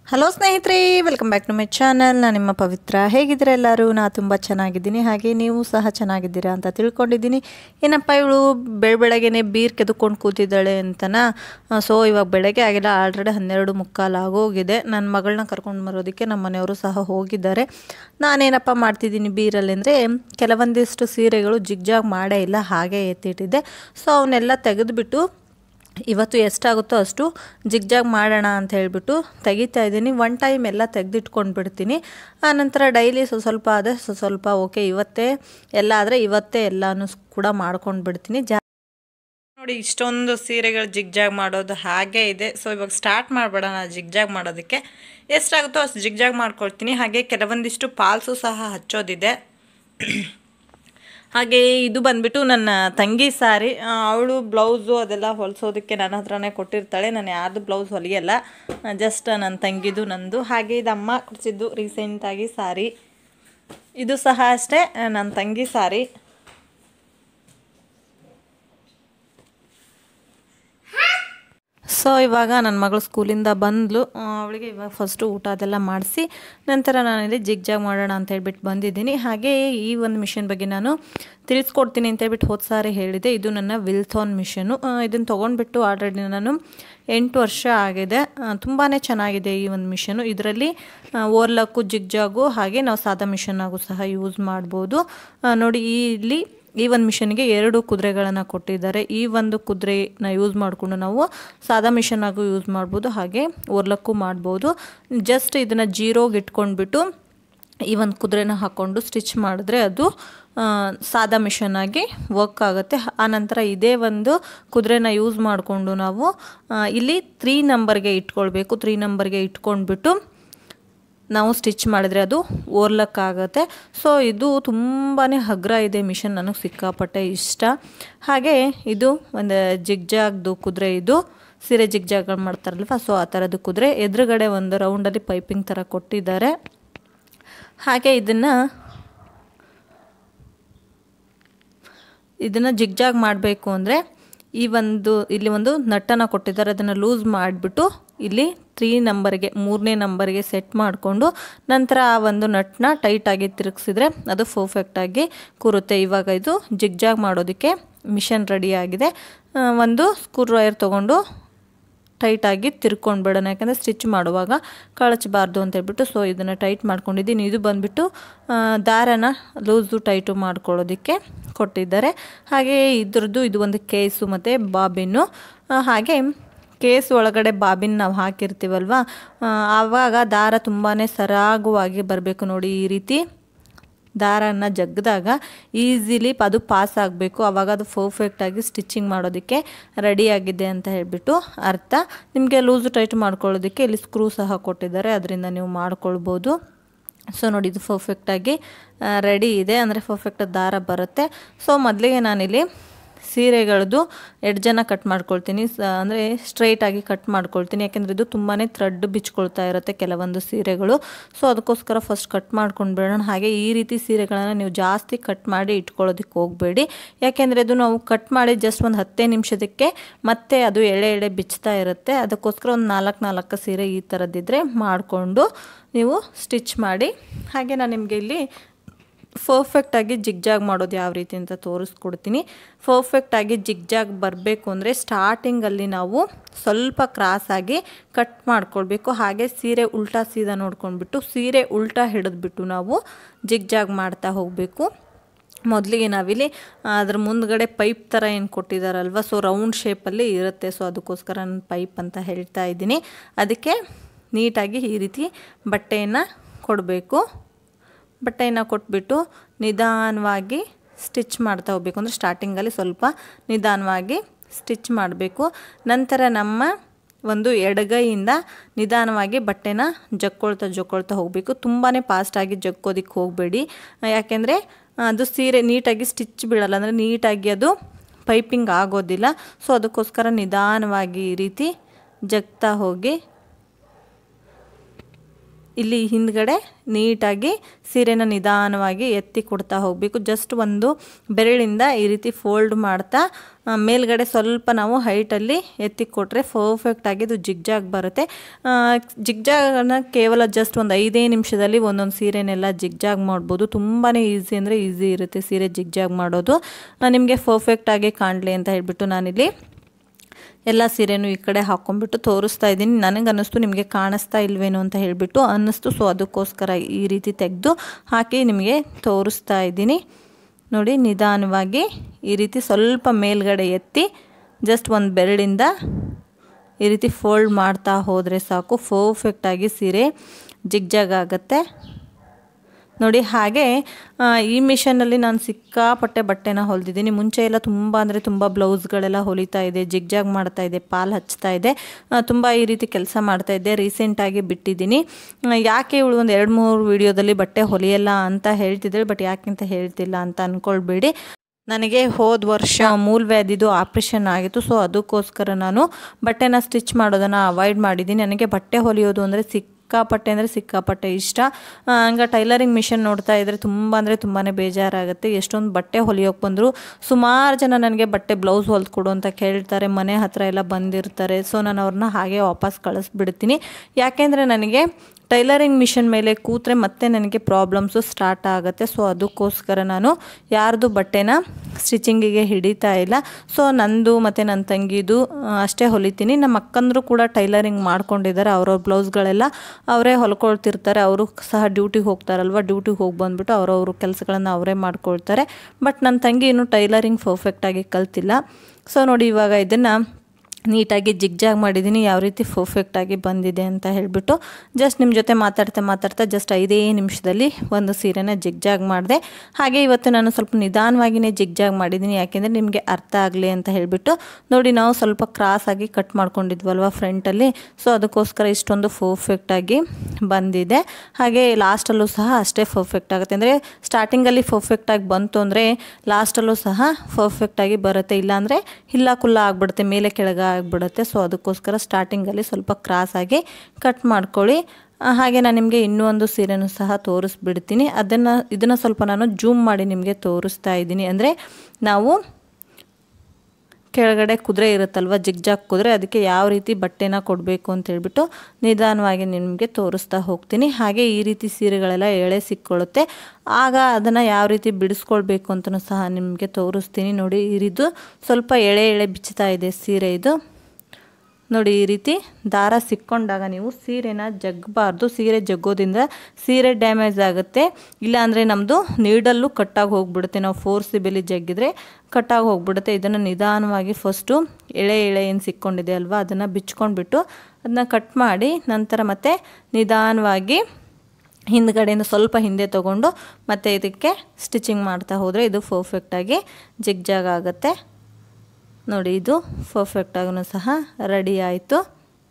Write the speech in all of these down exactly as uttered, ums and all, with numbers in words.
Hello ಸ್ನೇಹಿತರೆ, welcome back to my channel. ನಾನು ನಿಮ್ಮ ಪವಿತ್ರ. ಹೇಗಿದ್ದೀರಾ ಎಲ್ಲರೂ? ನಾನು ತುಂಬ ಚೆನ್ನಾಗಿದ್ದೀನಿ, ಹಾಗೆ ನೀವು ಸಹ ಚೆನ್ನಾಗಿದ್ದೀರಾ ಅಂತ ತಿಳ್ಕೊಂಡಿದ್ದೀನಿ. ಏನಪ್ಪ ಇವಳು ಬೆಳ ಬೆಳಗ್ಗೆನೇ ಬೀರ್ ಕೆದ್ಕೊಂಡು ಕೂತಿದ್ದಾಳೆ ಅಂತನಾ? ಸೊ ಇವಾಗ ಬೆಳಗ್ಗೆ ಆಗಿಲ್ಲ, ಆಲ್ರೆಡಿ ಹನ್ನೆರಡು ಮುಕ್ಕಾಲು ಆಗೋಗಿದೆ. ನನ್ನ ಮಗಳನ್ನ ಕರ್ಕೊಂಡು ಬರೋದಕ್ಕೆ ನಮ್ಮ ಮನೆಯವರು ಸಹ ಹೋಗಿದ್ದಾರೆ. ನಾನೇನಪ್ಪ ಮಾಡ್ತಿದ್ದೀನಿ ಬೀರಲ್ಲಿ ಅಂದರೆ, ಕೆಲವೊಂದಿಷ್ಟು ಸೀರೆಗಳು ಜಿಗ್ಜಾಗ್ ಮಾಡೇ ಇಲ್ಲ, ಹಾಗೆ ಎತ್ತಿಟ್ಟಿದ್ದೆ. ಸೊ ಅವನ್ನೆಲ್ಲ ತೆಗೆದುಬಿಟ್ಟು ಇವತ್ತು ಎಷ್ಟಾಗುತ್ತೋ ಅಷ್ಟು ಜಿಗ್ಜಾಗ್ ಮಾಡೋಣ ಅಂತ ಹೇಳಿಬಿಟ್ಟು ತೆಗಿತಾ ಇದ್ದೀನಿ. ಒನ್ ಟೈಮ್ ಎಲ್ಲ ತೆಗೆದಿಟ್ಕೊಂಡು ಬಿಡ್ತೀನಿ. ಆನಂತರ ಡೈಲಿ ಸ್ವಲ್ಪ ಸ್ವಲ್ಪ ಆದರೆ ಸ್ವಲ್ಪ ಸ್ವಲ್ಪ ಓಕೆ ಇವತ್ತೇ ಎಲ್ಲ ಆದರೆ ಇವತ್ತೇ ಎಲ್ಲನೂ ಕೂಡ ಮಾಡ್ಕೊಂಡು ಬಿಡ್ತೀನಿ. ಜಾ ನೋಡಿ, ಇಷ್ಟೊಂದು ಸೀರೆಗಳು ಜಿಗ್ಜಾಗ್ ಮಾಡೋದು ಹಾಗೆ ಇದೆ. ಸೊ ಇವಾಗ ಸ್ಟಾರ್ಟ್ ಮಾಡಿಬಿಡೋಣ ಜಿಗ್ಜಾಗ್ ಮಾಡೋದಕ್ಕೆ. ಎಷ್ಟಾಗುತ್ತೋ ಅಷ್ಟು ಜಿಗ್ಜಾಗ್ ಮಾಡ್ಕೊಳ್ತೀನಿ. ಹಾಗೆ ಕೆಲವೊಂದಿಷ್ಟು ಪಾಲ್ಸು ಸಹ ಹಚ್ಚೋದಿದೆ. ಹಾಗೆ ಇದು ಬಂದುಬಿಟ್ಟು ನನ್ನ ತಂಗಿ ಸಾರಿ. ಅವಳು ಬ್ಲೌಸು ಅದೆಲ್ಲ ಹೊಲಿಸೋದಕ್ಕೆ ನನ್ನ ಹತ್ರನೇ ಕೊಟ್ಟಿರ್ತಾಳೆ. ನಾನು ಯಾರ್ದು ಬ್ಲೌಸ್ ಹೊಲಿಯಲ್ಲ, ಜಸ್ಟ್ ನನ್ನ ತಂಗಿದು ನಂದು. ಹಾಗೆ ಇದು ಅಮ್ಮ ಕೊಡಿಸಿದ್ದು ರೀಸೆಂಟಾಗಿ ಸಾರಿ. ಇದು ಸಹ ಅಷ್ಟೇ ನನ್ನ ತಂಗಿ ಸಾರಿ. ಸೊ ಇವಾಗ ನನ್ನ ಮಗಳು ಸ್ಕೂಲಿಂದ ಬಂದಳು. ಅವಳಿಗೆ ಇವಾಗ ಫಸ್ಟು ಊಟ ಅದೆಲ್ಲ ಮಾಡಿಸಿ ನಂತರ ನಾನಿಲ್ಲಿ ಜಿಗ್ಜಾಗ್ ಮಾಡೋಣ ಅಂತ ಹೇಳ್ಬಿಟ್ಟು ಬಂದಿದ್ದೀನಿ. ಹಾಗೆ ಈ ಒಂದು ಮಿಷನ್ ಬಗ್ಗೆ ನಾನು ತಿಳಿಸ್ಕೊಡ್ತೀನಿ ಅಂತ ಹೇಳ್ಬಿಟ್ಟು ಹೋದ ಸಾರಿ ಹೇಳಿದೆ. ಇದು ನನ್ನ ವಿಲ್ಥಾನ್ ಮಿಷನು. ಇದನ್ನು ತೊಗೊಂಡ್ಬಿಟ್ಟು ಆಲ್ರೆಡಿ ನಾನು ಎಂಟು ವರ್ಷ ಆಗಿದೆ. ತುಂಬಾ ಚೆನ್ನಾಗಿದೆ ಈ ಒಂದು ಮಿಷನು. ಇದರಲ್ಲಿ ಓರ್ಲಕ್ಕು ಜಿಗ್ಜಾಗು ಹಾಗೆ ನಾವು ಸಾದಾ ಮಿಷನ್ನಾಗೂ ಸಹ ಯೂಸ್ ಮಾಡ್ಬೋದು. ನೋಡಿ, ಇಲ್ಲಿ ಈ ಒಂದು ಮಿಷನ್ಗೆ ಎರಡು ಕುದುರೆಗಳನ್ನು ಕೊಟ್ಟಿದ್ದಾರೆ. ಈ ಒಂದು ಕುದುರೆನ ಯೂಸ್ ಮಾಡಿಕೊಂಡು ನಾವು ಸಾದಾ ಮಿಷನ್ನಾಗೂ ಯೂಸ್ ಮಾಡ್ಬೋದು, ಹಾಗೆ ಓರ್ಲಕ್ಕೂ ಮಾಡ್ಬೋದು. ಜಸ್ಟ್ ಇದನ್ನು ಜೀರೋಗೆ ಇಟ್ಕೊಂಡ್ಬಿಟ್ಟು ಈ ಒಂದು ಕುದುರೆನ ಹಾಕ್ಕೊಂಡು ಸ್ಟಿಚ್ ಮಾಡಿದ್ರೆ ಅದು ಸಾದಾ ಮಿಷನ್ನಾಗಿ ವರ್ಕ್ ಆಗುತ್ತೆ. ಆನಂತರ ಇದೇ ಒಂದು ಕುದುರೆನ ಯೂಸ್ ಮಾಡಿಕೊಂಡು ನಾವು ಇಲ್ಲಿ ತ್ರೀ ನಂಬರ್ಗೆ ಇಟ್ಕೊಳ್ಬೇಕು. ತ್ರೀ ನಂಬರ್ಗೆ ಇಟ್ಕೊಂಡ್ಬಿಟ್ಟು ನಾವು ಸ್ಟಿಚ್ ಮಾಡಿದ್ರೆ ಅದು ಓರ್ಲಕ್ ಆಗುತ್ತೆ. ಸೊ ಇದು ತುಂಬಾ ಹಗುರ ಇದೆ ಮಿಷನ್, ನನಗೆ ಸಿಕ್ಕಾಪಟ್ಟೆ ಇಷ್ಟ. ಹಾಗೆ ಇದು ಒಂದು ಜಿಗ್ಜಾಗ್ದು ಕುದುರೆ. ಇದು ಸೀರೆ ಜಿಗ್ಜಾಗ್ಗಳು ಮಾಡ್ತಾರಲ್ವ, ಸೊ ಆ ಥರದ್ದು ಕುದುರೆ. ಎದುರುಗಡೆ ಒಂದು ರೌಂಡಲ್ಲಿ ಪೈಪಿಂಗ್ ಥರ ಕೊಟ್ಟಿದ್ದಾರೆ. ಹಾಗೆ ಇದನ್ನು ಇದನ್ನು ಜಿಗ್ಜಾಗ್ ಮಾಡಬೇಕು ಅಂದರೆ ಈ ಒಂದು ಇಲ್ಲಿ ಒಂದು ನಟ್ಟನ್ನು ಕೊಟ್ಟಿದ್ದಾರೆ. ಅದನ್ನು ಲೂಸ್ ಮಾಡಿಬಿಟ್ಟು ಇಲ್ಲಿ ತ್ರೀ ನಂಬರ್ಗೆ ಮೂರನೇ ನಂಬರ್ಗೆ ಸೆಟ್ ಮಾಡಿಕೊಂಡು ನಂತರ ಆ ಒಂದು ನಟ್ಟನ್ನ ಟೈಟಾಗಿ ತಿರುಗಿಸಿದ್ರೆ ಅದು ಪರ್ಫೆಕ್ಟಾಗಿ ಕೂರುತ್ತೆ. ಇವಾಗ ಇದು ಜಿಗ್ಜಾಗ್ ಮಾಡೋದಕ್ಕೆ ಮಿಷನ್ ರೆಡಿಯಾಗಿದೆ. ಒಂದು ಸ್ಕ್ರೂ ಡ್ರೈವರ್ ತೊಗೊಂಡು ಟೈಟಾಗಿ ತಿರ್ಕೊಂಡು ಬಿಡೋಣ, ಯಾಕಂದರೆ ಸ್ಟಿಚ್ ಮಾಡುವಾಗ ಕಳಚಬಾರ್ದು ಅಂತ ಹೇಳ್ಬಿಟ್ಟು. ಸೊ ಇದನ್ನು ಟೈಟ್ ಮಾಡ್ಕೊಂಡಿದ್ದೀನಿ. ಇದು ಬಂದುಬಿಟ್ಟು ದಾರನ ಲೂಸು ಟೈಟು ಮಾಡ್ಕೊಳ್ಳೋದಕ್ಕೆ ಕೊಟ್ಟಿದ್ದಾರೆ. ಹಾಗೆ ಇದ್ರದ್ದು ಇದು ಒಂದು ಕೇಸು ಮತ್ತು ಬಾಬಿನ್ನು. ಹಾಗೆ ಕೇಸ್ ಒಳಗಡೆ ಬಾಬಿನ್ ನಾವು ಹಾಕಿರ್ತೀವಲ್ವ, ಆವಾಗ ದಾರ ತುಂಬಾ ಸರಾಗವಾಗಿ ಬರಬೇಕು. ನೋಡಿ, ಈ ರೀತಿ ದಾರನ ಜಗ್ಗಿದಾಗ ಈಸಿಲಿ ಅದು ಪಾಸ್ ಆಗಬೇಕು. ಆವಾಗ ಅದು ಪರ್ಫೆಕ್ಟಾಗಿ ಸ್ಟಿಚಿಂಗ್ ಮಾಡೋದಕ್ಕೆ ರೆಡಿಯಾಗಿದೆ ಅಂತ ಹೇಳಿಬಿಟ್ಟು ಅರ್ಥ. ನಿಮಗೆ ಲೂಸು ಟೈಟ್ ಮಾಡ್ಕೊಳ್ಳೋದಕ್ಕೆ ಇಲ್ಲಿ ಸ್ಕ್ರೂ ಸಹ ಕೊಟ್ಟಿದ್ದಾರೆ, ಅದರಿಂದ ನೀವು ಮಾಡ್ಕೊಳ್ಬೋದು. ಸೊ ನೋಡಿ, ಇದು ಪರ್ಫೆಕ್ಟಾಗಿ ರೆಡಿ ಇದೆ, ಅಂದರೆ ಪರ್ಫೆಕ್ಟ್ ದಾರ ಬರುತ್ತೆ. ಸೊ ಮೊದಲಿಗೆ ನಾನಿಲ್ಲಿ ಸೀರೆಗಳದ್ದು ಎಡ್ಜನ್ನು ಕಟ್ ಮಾಡ್ಕೊಳ್ತೀನಿ, ಅಂದರೆ ಸ್ಟ್ರೈಟಾಗಿ ಕಟ್ ಮಾಡ್ಕೊಳ್ತೀನಿ. ಯಾಕೆಂದರೆ ಇದು ತುಂಬಾ ಥ್ರೆಡ್ ಬಿಚ್ಕೊಳ್ತಾ ಇರುತ್ತೆ ಕೆಲವೊಂದು ಸೀರೆಗಳು. ಸೊ ಅದಕ್ಕೋಸ್ಕರ ಫಸ್ಟ್ ಕಟ್ ಮಾಡ್ಕೊಂಡು ಬಿಡೋಣ. ಹಾಗೆ ಈ ರೀತಿ ಸೀರೆಗಳನ್ನು ನೀವು ಜಾಸ್ತಿ ಕಟ್ ಮಾಡಿ ಇಟ್ಕೊಳ್ಳೋದಕ್ಕೆ ಹೋಗಬೇಡಿ, ಯಾಕೆಂದರೆ ಅದು ನಾವು ಕಟ್ ಮಾಡಿ ಜಸ್ಟ್ ಒಂದು ಹತ್ತೇ ನಿಮಿಷದಕ್ಕೆ ಮತ್ತೆ ಅದು ಎಳೆ ಎಳೆ ಬಿಚ್ತಾ ಇರುತ್ತೆ. ಅದಕ್ಕೋಸ್ಕರ ಒಂದು ನಾಲ್ಕು ನಾಲ್ಕು ಸೀರೆ ಈ ಥರದ್ದಿದ್ರೆ ಮಾಡಿಕೊಂಡು ನೀವು ಸ್ಟಿಚ್ ಮಾಡಿ. ಹಾಗೆ ನಾನು ನಿಮಗೆ ಇಲ್ಲಿ ಪರ್ಫೆಕ್ಟಾಗಿ ಜಿಗ್ಜಾಗ್ ಮಾಡೋದು ಯಾವ ರೀತಿ ಅಂತ ತೋರಿಸ್ಕೊಡ್ತೀನಿ. ಪರ್ಫೆಕ್ಟಾಗಿ ಜಿಗ್ಜಾಗ್ ಬರಬೇಕು ಅಂದರೆ ಸ್ಟಾರ್ಟಿಂಗಲ್ಲಿ ನಾವು ಸ್ವಲ್ಪ ಕ್ರಾಸಾಗಿ ಕಟ್ ಮಾಡ್ಕೊಳ್ಬೇಕು. ಹಾಗೆ ಸೀರೆ ಉಲ್ಟಾ ಸೀದಾ ನೋಡ್ಕೊಂಡ್ಬಿಟ್ಟು ಸೀರೆ ಉಲ್ಟಾ ಹಿಡಿದ್ಬಿಟ್ಟು ನಾವು ಜಿಗ್ಜಾಗ್ ಮಾಡ್ತಾ ಹೋಗಬೇಕು. ಮೊದಲಿಗೆ ನಾವಿಲ್ಲಿ ಅದ್ರ ಮುಂದ್ಗಡೆ ಪೈಪ್ ಥರ ಏನು ಕೊಟ್ಟಿದ್ದಾರಲ್ವ, ಸೊ ರೌಂಡ್ ಶೇಪಲ್ಲಿ ಇರುತ್ತೆ. ಸೊ ಅದಕ್ಕೋಸ್ಕರ ನಾನು ಪೈಪ್ ಅಂತ ಹೇಳ್ತಾ ಇದ್ದೀನಿ. ಅದಕ್ಕೆ ನೀಟಾಗಿ ಈ ರೀತಿ ಬಟ್ಟೆಯನ್ನು ಕೊಡಬೇಕು. ಬಟ್ಟೆಯನ್ನು ಕೊಟ್ಬಿಟ್ಟು ನಿಧಾನವಾಗಿ ಸ್ಟಿಚ್ ಮಾಡ್ತಾ ಹೋಗಬೇಕು. ಅಂದರೆ ಸ್ಟಾರ್ಟಿಂಗಲ್ಲಿ ಸ್ವಲ್ಪ ನಿಧಾನವಾಗಿ ಸ್ಟಿಚ್ ಮಾಡಬೇಕು. ನಂತರ ನಮ್ಮ ಒಂದು ಎಡಗೈಯಿಂದ ನಿಧಾನವಾಗಿ ಬಟ್ಟೆನ ಜಕ್ಕೊಳ್ತಾ ಜಕ್ಕೊಳ್ತಾ ಹೋಗಬೇಕು. ತುಂಬಾ ಫಾಸ್ಟಾಗಿ ಜಕ್ಕೋದಕ್ಕೆ ಹೋಗಬೇಡಿ, ಯಾಕೆಂದರೆ ಅದು ಸೀರೆ ನೀಟಾಗಿ ಸ್ಟಿಚ್ ಬೀಳಲ್ಲ, ಅಂದರೆ ನೀಟಾಗಿ ಅದು ಪೈಪಿಂಗ್ ಆಗೋದಿಲ್ಲ. ಸೊ ಅದಕ್ಕೋಸ್ಕರ ನಿಧಾನವಾಗಿ ಈ ರೀತಿ ಜಗ್ತಾ ಹೋಗಿ ಇಲ್ಲಿ ಹಿಂದ್ಗಡೆ ನೀಟಾಗಿ ಸೀರೆನ ನಿಧಾನವಾಗಿ ಎತ್ತಿ ಕೊಡ್ತಾ ಹೋಗಬೇಕು. ಜಸ್ಟ್ ಒಂದು ಬೆರಳಿಂದ ಈ ರೀತಿ ಫೋಲ್ಡ್ ಮಾಡ್ತಾ ಮೇಲ್ಗಡೆ ಸ್ವಲ್ಪ ನಾವು ಹೈಟಲ್ಲಿ ಎತ್ತಿ ಕೊಟ್ಟರೆ ಪರ್ಫೆಕ್ಟಾಗಿ ಇದು ಜಿಗ್ಜಾಗ್ ಬರುತ್ತೆ. ಜಿಗ್ಜಾಗನ್ನು ಕೇವಲ ಜಸ್ಟ್ ಒಂದು ಐದೇ ನಿಮಿಷದಲ್ಲಿ ಒಂದೊಂದು ಸೀರೆನೆಲ್ಲ ಜಿಗ್ಜಾಗ್ ಮಾಡ್ಬೋದು. ತುಂಬಾ ಈಸಿ ಅಂದರೆ ಈಸಿ ಇರುತ್ತೆ ಸೀರೆ ಜಿಗ್ಜಾಗ್ ಮಾಡೋದು. ನಿಮಗೆ ಪರ್ಫೆಕ್ಟಾಗಿ ಕಾಣಲಿ ಅಂತ ಹೇಳಿಬಿಟ್ಟು ನಾನಿಲ್ಲಿ ಎಲ್ಲ ಸೀರೆನೂ ಈ ಕಡೆ ಹಾಕ್ಕೊಂಡ್ಬಿಟ್ಟು ತೋರಿಸ್ತಾ ಇದ್ದೀನಿ. ನನಗೆ ಅನ್ನಿಸ್ತು ನಿಮಗೆ ಕಾಣಿಸ್ತಾ ಇಲ್ವೇನೋ ಅಂತ ಹೇಳಿಬಿಟ್ಟು ಅನ್ನಿಸ್ತು. ಸೊ ಅದಕ್ಕೋಸ್ಕರ ಈ ರೀತಿ ತೆಗೆದು ಹಾಕಿ ನಿಮಗೆ ತೋರಿಸ್ತಾ ಇದ್ದೀನಿ. ನೋಡಿ, ನಿಧಾನವಾಗಿ ಈ ರೀತಿ ಸ್ವಲ್ಪ ಮೇಲ್ಗಡೆ ಎತ್ತಿ ಜಸ್ಟ್ ಒಂದು ಬೆರಳಿಂದ ಈ ರೀತಿ ಫೋಲ್ಡ್ ಮಾಡ್ತಾ ಹೋದರೆ ಸಾಕು, ಪರ್ಫೆಕ್ಟಾಗಿ ಸೀರೆ ಜಿಗ್ಜಾಗ್ ಆಗುತ್ತೆ ನೋಡಿ. ಹಾಗೆ ಈ ಮಿಷನಲ್ಲಿ ನಾನು ಸಿಕ್ಕಾಪಟ್ಟೆ ಬಟ್ಟೆನ ಹೊಲಿದಿದ್ದೀನಿ. ಮುಂಚೆ ಎಲ್ಲ ತುಂಬ ಅಂದರೆ ತುಂಬ ಬ್ಲೌಸ್ಗಳೆಲ್ಲ ಹೊಲಿತಾ ಇದೆ, ಜಿಗ್ಜಾಗ್ ಮಾಡ್ತಾ ಇದೆ, ಪಾಲ್ ಹಚ್ತಾ ಇದೆ, ತುಂಬ ಈ ರೀತಿ ಕೆಲಸ ಮಾಡ್ತಾ ಇದ್ದೆ. ರೀಸೆಂಟಾಗಿ ಬಿಟ್ಟಿದ್ದೀನಿ. ಯಾಕೆ ಇವಳು ಒಂದು ಎರಡು ಮೂರು ವೀಡಿಯೋದಲ್ಲಿ ಬಟ್ಟೆ ಹೊಲಿಯಲ್ಲ ಅಂತ ಹೇಳ್ತಿದ್ದಾಳೆ, ಬಟ್ ಯಾಕೆಂತ ಹೇಳ್ತಿಲ್ಲ ಅಂತ ಅಂದ್ಕೊಳ್ಬೇಡಿ. ನನಗೆ ಹೋದ ವರ್ಷ ಮೂಲವ್ಯಾಧಿದು ಆಪ್ರೇಷನ್ ಆಗಿತ್ತು. ಸೊ ಅದಕ್ಕೋಸ್ಕರ ನಾನು ಬಟ್ಟೆನ ಸ್ಟಿಚ್ ಮಾಡೋದನ್ನು ಅವಾಯ್ಡ್ ಮಾಡಿದ್ದೀನಿ. ನನಗೆ ಬಟ್ಟೆ ಹೊಲಿಯೋದು ಅಂದರೆ ಸಿಕ್ ಸಿಕ್ಕಾಪಟ್ಟೆ ಅಂದರೆ ಸಿಕ್ಕಾಪಟ್ಟೆ ಇಷ್ಟ. ಹಂಗೆ ಟೈಲರಿಂಗ್ ಮಿಷನ್ ನೋಡ್ತಾ ಇದ್ದರೆ ತುಂಬ ಅಂದರೆ ತುಂಬಾ ಬೇಜಾರಾಗುತ್ತೆ. ಎಷ್ಟೊಂದು ಬಟ್ಟೆ ಹೊಲಿಯೋಕೆ ಬಂದರು. ಸುಮಾರು ಜನ ನನಗೆ ಬಟ್ಟೆ ಬ್ಲೌಸ್ ಹೊಲ್ದು ಕೊಡು ಅಂತ ಕೇಳ್ತಾರೆ, ಮನೆ ಹತ್ತಿರ ಎಲ್ಲ ಬಂದಿರ್ತಾರೆ. ಸೊ ನಾನು ಅವ್ರನ್ನ ಹಾಗೆ ವಾಪಸ್ ಕಳಿಸ್ಬಿಡ್ತೀನಿ. ಯಾಕೆಂದರೆ ನನಗೆ ಟೈಲರಿಂಗ್ ಮಿಷನ್ ಮೇಲೆ ಕೂತ್ರೆ ಮತ್ತೆ ನನಗೆ ಪ್ರಾಬ್ಲಮ್ಸು ಸ್ಟಾರ್ಟ್ ಆಗುತ್ತೆ. ಸೊ ಅದಕ್ಕೋಸ್ಕರ ನಾನು ಯಾರ್ದು ಬಟ್ಟೆನ ಸ್ಟಿಚಿಂಗಿಗೆ ಹಿಡಿತಾ ಇಲ್ಲ. ಸೊ ನಂದು ಮತ್ತು ನನ್ನ ತಂಗಿದು ಅಷ್ಟೇ ಹೊಲಿತೀನಿ. ನಮ್ಮ ಅಕ್ಕಂದರು ಕೂಡ ಟೈಲರಿಂಗ್ ಮಾಡ್ಕೊಂಡಿದ್ದಾರೆ. ಅವ್ರವ್ರ ಬ್ಲೌಸ್ಗಳೆಲ್ಲ ಅವರೇ ಹೊಲ್ಕೊಳ್ತಿರ್ತಾರೆ. ಅವರು ಸಹ ಡ್ಯೂಟಿಗೆ ಹೋಗ್ತಾರಲ್ವ, ಡ್ಯೂಟಿಗೆ ಹೋಗಿ ಬಂದುಬಿಟ್ಟು ಅವರವ್ರ ಕೆಲಸಗಳನ್ನು ಅವರೇ ಮಾಡ್ಕೊಳ್ತಾರೆ. ಬಟ್ ನನ್ನ ತಂಗಿ ಇನ್ನೂ ಟೈಲರಿಂಗ್ ಪರ್ಫೆಕ್ಟಾಗಿ ಕಲ್ತಿಲ್ಲ. ಸೊ ನೋಡಿ, ಇವಾಗ ಇದನ್ನು ನೀಟಾಗಿ ಜಿಗ್ಜಾಗ್ ಮಾಡಿದ್ದೀನಿ, ಯಾವ ರೀತಿ ಪರ್ಫೆಕ್ಟಾಗಿ ಬಂದಿದೆ ಅಂತ ಹೇಳಿಬಿಟ್ಟು ಜಸ್ಟ್ ನಿಮ್ಮ ಜೊತೆ ಮಾತಾಡ್ತಾ ಮಾತಾಡ್ತಾ ಜಸ್ಟ್ ಐದೇ ನಿಮಿಷದಲ್ಲಿ ಒಂದು ಸೀರೆನ ಜಿಗ್ಜಾಗ್ ಮಾಡಿದೆ. ಹಾಗೆ ಇವತ್ತು ನಾನು ಸ್ವಲ್ಪ ನಿಧಾನವಾಗಿಯೇ ಜಿಗ್ಜಾಗ್ ಮಾಡಿದ್ದೀನಿ, ಯಾಕೆಂದರೆ ನಿಮಗೆ ಅರ್ಥ ಆಗಲಿ ಅಂತ ಹೇಳಿಬಿಟ್ಟು. ನೋಡಿ, ನಾವು ಸ್ವಲ್ಪ ಕ್ರಾಸಾಗಿ ಕಟ್ ಮಾಡ್ಕೊಂಡಿದ್ವಲ್ವ ಫ್ರಂಟಲ್ಲಿ, ಸೊ ಅದಕ್ಕೋಸ್ಕರ ಇಷ್ಟೊಂದು ಪರ್ಫೆಕ್ಟಾಗಿ ಬಂದಿದೆ. ಹಾಗೆ ಲಾಸ್ಟಲ್ಲೂ ಸಹ ಅಷ್ಟೇ ಪರ್ಫೆಕ್ಟ್ ಆಗುತ್ತೆ. ಅಂದರೆ ಸ್ಟಾರ್ಟಿಂಗಲ್ಲಿ ಪರ್ಫೆಕ್ಟಾಗಿ ಬಂತು ಅಂದರೆ ಲಾಸ್ಟಲ್ಲೂ ಸಹ ಪರ್ಫೆಕ್ಟಾಗಿ ಬರುತ್ತೆ. ಇಲ್ಲಾಂದರೆ ಹಿಲ್ಲ ಕುಲ್ಲ ಆಗಿಬಿಡುತ್ತೆ, ಮೇಲೆ ಕೆಳಗೆ ಆಗಿಬಿಡುತ್ತೆ. ಸೊ ಅದಕ್ಕೋಸ್ಕರ ಸ್ಟಾರ್ಟಿಂಗಲ್ಲಿ ಸ್ವಲ್ಪ ಕ್ರಾಸಾಗಿ ಕಟ್ ಮಾಡ್ಕೊಳ್ಳಿ. ಹಾಗೆ ನಾನು ನಿಮಗೆ ಇನ್ನೂ ಒಂದು ಸೀರೆನೂ ಸಹ ತೋರಿಸ್ಬಿಡ್ತೀನಿ. ಅದನ್ನು ಇದನ್ನು ಸ್ವಲ್ಪ ನಾನು ಜೂಮ್ ಮಾಡಿ ನಿಮಗೆ ತೋರಿಸ್ತಾ ಇದ್ದೀನಿ. ಅಂದರೆ ನಾವು ಕೆಳಗಡೆ ಕುದುರೆ ಇರುತ್ತಲ್ವ, ಜಿಗ್ಜಾಗ್ ಕುದುರೆ, ಅದಕ್ಕೆ ಯಾವ ರೀತಿ ಬಟ್ಟೆನ ಕೊಡಬೇಕು ಅಂತ ಹೇಳ್ಬಿಟ್ಟು ನಿಧಾನವಾಗಿ ನಿಮಗೆ ತೋರಿಸ್ತಾ ಹೋಗ್ತೀನಿ. ಹಾಗೆ ಈ ರೀತಿ ಸೀರೆಗಳೆಲ್ಲ ಎಳೆ ಸಿಕ್ಕೊಳ್ಳುತ್ತೆ. ಆಗ ಅದನ್ನು ಯಾವ ರೀತಿ ಬಿಡಿಸ್ಕೊಳ್ಬೇಕು ಅಂತಲೂ ಸಹ ನಿಮಗೆ ತೋರಿಸ್ತೀನಿ. ನೋಡಿ, ಇದು ಸ್ವಲ್ಪ ಎಳೆ ಎಳೆ ಬಿಚ್ಚುತ್ತಾ ಇದೆ ಸೀರೆ. ಇದು ನೋಡಿ, ಈ ರೀತಿ ದಾರ ಸಿಕ್ಕೊಂಡಾಗ ನೀವು ಸೀರೆನ ಜಗ್ಗಬಾರ್ದು. ಸೀರೆ ಜಗ್ಗೋದ್ರಿಂದ ಸೀರೆ ಡ್ಯಾಮೇಜ್ ಆಗುತ್ತೆ. ಇಲ್ಲಾಂದರೆ ನಮ್ಮದು ನೀಡಲ್ಲೂ ಕಟ್ಟಾಗಿ ಹೋಗ್ಬಿಡುತ್ತೆ. ನಾವು ಫೋರ್ಸಿಬಲಿ ಜಗ್ಗಿದ್ರೆ ಕಟ್ಟಾಗಿ ಹೋಗ್ಬಿಡುತ್ತೆ. ಇದನ್ನು ನಿಧಾನವಾಗಿ ಫಸ್ಟು ಎಳೆ ಎಳೆ ಏನು ಸಿಕ್ಕೊಂಡಿದೆ ಅಲ್ವಾ, ಅದನ್ನು ಬಿಚ್ಕೊಂಡ್ಬಿಟ್ಟು ಅದನ್ನ ಕಟ್ ಮಾಡಿ ನಂತರ ಮತ್ತೆ ನಿಧಾನವಾಗಿ ಹಿಂದ್ಗಡೆಯಿಂದ ಸ್ವಲ್ಪ ಹಿಂದೆ ತೊಗೊಂಡು ಮತ್ತೆ ಇದಕ್ಕೆ ಸ್ಟಿಚಿಂಗ್ ಮಾಡ್ತಾ ಹೋದರೆ ಇದು ಪರ್ಫೆಕ್ಟಾಗಿ ಜಿಗ್ಜಾಗ್ ಆಗುತ್ತೆ. ನೋಡಿ, ಇದು ಪರ್ಫೆಕ್ಟಾಗೂ ಸಹ ರೆಡಿ ಆಯಿತು.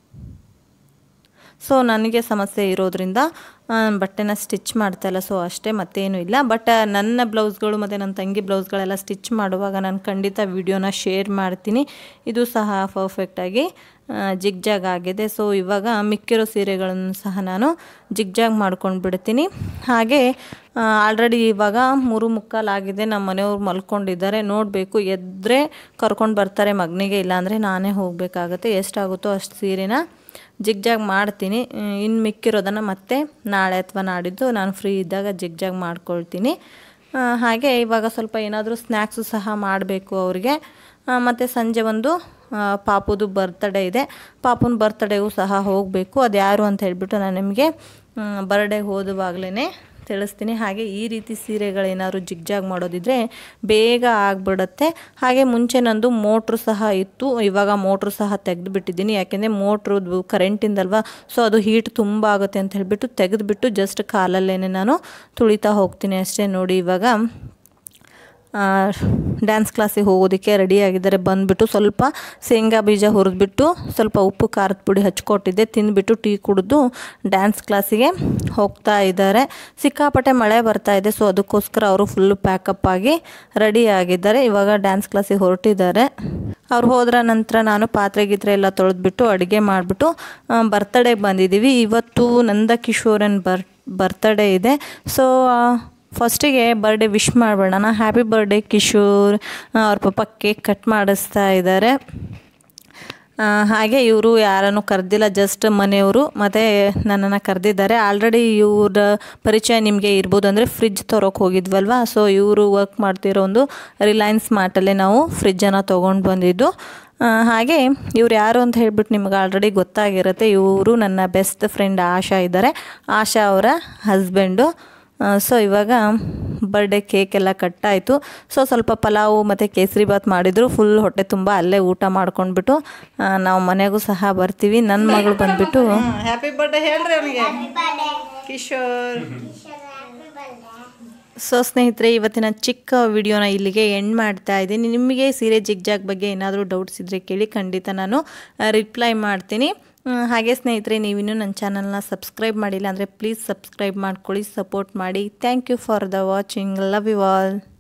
ಸೊ ನನಗೆ ಸಮಸ್ಯೆ ಇರೋದ್ರಿಂದ ಬಟ್ಟೆನ ಸ್ಟಿಚ್ ಮಾಡ್ತಾಯಿಲ್ಲ. ಸೊ ಅಷ್ಟೇ, ಮತ್ತೇನೂ ಇಲ್ಲ. ಬಟ್ ನನ್ನ ಬ್ಲೌಸ್ಗಳು ಮತ್ತು ನನ್ನ ತಂಗಿ ಬ್ಲೌಸ್ಗಳೆಲ್ಲ ಸ್ಟಿಚ್ ಮಾಡುವಾಗ ನಾನು ಖಂಡಿತ ವಿಡಿಯೋನ ಶೇರ್ ಮಾಡ್ತೀನಿ. ಇದು ಸಹ ಪರ್ಫೆಕ್ಟಾಗಿ ಜಿಗ್ಜಾಗ್ ಆಗಿದೆ. ಸೊ ಇವಾಗ ಮಿಕ್ಕಿರೋ ಸೀರೆಗಳನ್ನು ಸಹ ನಾನು ಜಿಗ್ಜಾಗ್ ಮಾಡ್ಕೊಂಡು ಬಿಡ್ತೀನಿ. ಹಾಗೆ ಆಲ್ರೆಡಿ ಇವಾಗ ಮೂರು ಮುಕ್ಕಾಲಾಗಿದೆ. ನಮ್ಮ ಮನೆಯವ್ರು ಮಲ್ಕೊಂಡಿದ್ದಾರೆ. ನೋಡಬೇಕು, ಎದ್ದರೆ ಕರ್ಕೊಂಡು ಬರ್ತಾರೆ ಮಗನಿಗೆ, ಇಲ್ಲಾಂದರೆ ನಾನೇ ಹೋಗಬೇಕಾಗತ್ತೆ. ಎಷ್ಟಾಗುತ್ತೋ ಅಷ್ಟು ಸೀರೆನ ಜಿಗ್ಜಾಗ್ ಮಾಡ್ತೀನಿ. ಇನ್ನು ಮಿಕ್ಕಿರೋದನ್ನು ಮತ್ತೆ ನಾಳೆ ಅಥವಾ ನಾಡಿದ್ದು ನಾನು ಫ್ರೀ ಇದ್ದಾಗ ಜಿಗ್ಜಾಗ್ ಮಾಡ್ಕೊಳ್ತೀನಿ. ಹಾಗೆ ಇವಾಗ ಸ್ವಲ್ಪ ಏನಾದರೂ ಸ್ನ್ಯಾಕ್ಸು ಸಹ ಮಾಡಬೇಕು ಅವ್ರಿಗೆ. ಮತ್ತು ಸಂಜೆ ಒಂದು ಪಾಪುದು ಬರ್ತ್ಡೇ ಇದೆ. ಪಾಪುನ ಬರ್ತ್ಡೇಗೂ ಸಹ ಹೋಗಬೇಕು. ಅದು ಯಾರು ಅಂತ ಹೇಳಿಬಿಟ್ಟು ನಾನು ನಿಮಗೆ ಬರ್ಡೇ ಹೋದುವಾಗಲೇ ತಿಳಿಸ್ತೀನಿ. ಹಾಗೆ ಈ ರೀತಿ ಸೀರೆಗಳೇನಾದ್ರು ಜಿಗ್ಜಾಗ್ ಮಾಡೋದಿದ್ರೆ ಬೇಗ ಆಗಿಬಿಡುತ್ತೆ. ಹಾಗೆ ಮುಂಚೆ ನಂದು ಮೋಟ್ರು ಸಹ ಇತ್ತು. ಇವಾಗ ಮೋಟ್ರು ಸಹ ತೆಗೆದುಬಿಟ್ಟಿದ್ದೀನಿ. ಯಾಕೆಂದರೆ ಮೋಟ್ರದ್ದು ಕರೆಂಟಿಂದಲ್ವ, ಸೊ ಅದು ಹೀಟ್ ತುಂಬ ಆಗುತ್ತೆ ಅಂತ ಹೇಳಿಬಿಟ್ಟು ತೆಗೆದುಬಿಟ್ಟು ಜಸ್ಟ್ ಕಾಲಲ್ಲೇ ನಾನು ತುಳಿತಾ ಹೋಗ್ತೀನಿ ಅಷ್ಟೇ. ನೋಡಿ, ಇವಾಗ ಡ್ಯಾನ್ಸ್ ಕ್ಲಾಸಿಗೆ ಹೋಗೋದಕ್ಕೆ ರೆಡಿಯಾಗಿದ್ದಾರೆ. ಬಂದುಬಿಟ್ಟು ಸ್ವಲ್ಪ ಶೇಂಗಾ ಬೀಜ ಹುರಿದ್ಬಿಟ್ಟು ಸ್ವಲ್ಪ ಉಪ್ಪು ಖಾರದ ಪುಡಿ ಹಚ್ಕೊಟ್ಟಿದ್ದೆ, ತಿಂದುಬಿಟ್ಟು ಟೀ ಕುಡಿದು ಡ್ಯಾನ್ಸ್ ಕ್ಲಾಸಿಗೆ ಹೋಗ್ತಾ ಇದ್ದಾರೆ. ಸಿಕ್ಕಾಪಟ್ಟೆ ಮಳೆ ಬರ್ತಾ ಇದೆ, ಸೊ ಅದಕ್ಕೋಸ್ಕರ ಅವರು ಫುಲ್ಲು ಪ್ಯಾಕಪ್ ಆಗಿ ರೆಡಿ ಆಗಿದ್ದಾರೆ. ಇವಾಗ ಡ್ಯಾನ್ಸ್ ಕ್ಲಾಸಿಗೆ ಹೊರಟಿದ್ದಾರೆ. ಅವ್ರು ಹೋದ್ರ ನಂತರ ನಾನು ಪಾತ್ರೆ ಗೀತ್ರೆ ಎಲ್ಲ ತೊಳೆದ್ಬಿಟ್ಟು ಅಡುಗೆ ಮಾಡಿಬಿಟ್ಟು ಬರ್ತಡೇಗೆ ಬಂದಿದ್ದೀವಿ. ಇವತ್ತು ನಂದ ಕಿಶೋರನ್ ಬರ್ ಬರ್ತಡೇ ಇದೆ. ಸೊ ಫಸ್ಟಿಗೆ ಬರ್ಡೇ ವಿಶ್ ಮಾಡಬೇಡ. Happy birthday Kishore. ಅವ್ರ ಪಾಪ ಕೇಕ್ ಕಟ್ ಮಾಡಿಸ್ತಾ ಇದ್ದಾರೆ. ಹಾಗೆ ಇವರು ಯಾರನ್ನು ಕರೆದಿಲ್ಲ, ಜಸ್ಟ್ ಮನೆಯವರು ಮತ್ತು ನನ್ನನ್ನು ಕರೆದಿದ್ದಾರೆ. ಆಲ್ರೆಡಿ ಇವ್ರ ಪರಿಚಯ ನಿಮಗೆ ಇರ್ಬೋದು, ಅಂದರೆ ಫ್ರಿಜ್ ತರೋಕೆ ಹೋಗಿದ್ವಲ್ವ. ಸೊ ಇವರು ವರ್ಕ್ ಮಾಡ್ತಿರೋ ಒಂದು ರಿಲಯನ್ಸ್ ಮಾರ್ಟಲ್ಲೇ ನಾವು ಫ್ರಿಜ್ಜನ್ನು ತೊಗೊಂಡು ಬಂದಿದ್ದು. ಹಾಗೆ ಇವ್ರು ಯಾರು ಅಂತ ಹೇಳ್ಬಿಟ್ಟು ನಿಮ್ಗೆ ಆಲ್ರೆಡಿ ಗೊತ್ತಾಗಿರುತ್ತೆ. ಇವರು ನನ್ನ ಬೆಸ್ಟ್ ಫ್ರೆಂಡ್ ಆಶಾ ಇದ್ದಾರೆ, ಆಶಾ ಅವರ ಹಸ್ಬೆಂಡು. ಸೊ ಇವಾಗ ಬರ್ಡೇ ಕೇಕ್ ಎಲ್ಲ ಕಟ್ಟಾಯಿತು. ಸೊ ಸ್ವಲ್ಪ ಪಲಾವು ಮತ್ತು ಕೇಸರಿ ಬಾತ್ ಮಾಡಿದರು. ಫುಲ್ ಹೊಟ್ಟೆ ತುಂಬ ಅಲ್ಲೇ ಊಟ ಮಾಡ್ಕೊಂಡ್ಬಿಟ್ಟು ನಾವು ಮನೆಗೂ ಸಹ ಬರ್ತೀವಿ. ನನ್ನ ಮಗಳು ಬಂದುಬಿಟ್ಟು ಹ್ಯಾಪಿ ಬರ್ಡೇ ಹೇಳ್ರಿ ಅವನಿಗೆ ಕಿಶೋರ್. ಸೊ ಸ್ನೇಹಿತರೆ, ಇವತ್ತಿನ ಚಿಕ್ಕ ವಿಡಿಯೋನ ಇಲ್ಲಿಗೆ ಎಂಡ್ ಮಾಡ್ತಾ ಇದ್ದೀನಿ. ನಿಮಗೆ ಸೀರೆ ಜಿಗ್ಜಾಗ್ ಬಗ್ಗೆ ಏನಾದರೂ ಡೌಟ್ಸ್ ಇದ್ದರೆ ಕೇಳಿ, ಖಂಡಿತ ನಾನು ರಿಪ್ಲೈ ಮಾಡ್ತೀನಿ. ಹಾಗೆ ಸ್ನೇಹಿತರೆ, ನೀವಿನ್ನೂ ನನ್ನ ಚಾನಲ್ನ ಸಬ್ಸ್ಕ್ರೈಬ್ ಮಾಡಿಲ್ಲ ಅಂದರೆ ಪ್ಲೀಸ್ ಸಬ್ಸ್ಕ್ರೈಬ್ ಮಾಡ್ಕೊಳ್ಳಿ, ಸಪೋರ್ಟ್ ಮಾಡಿ. Thank you for the watching. Love you all.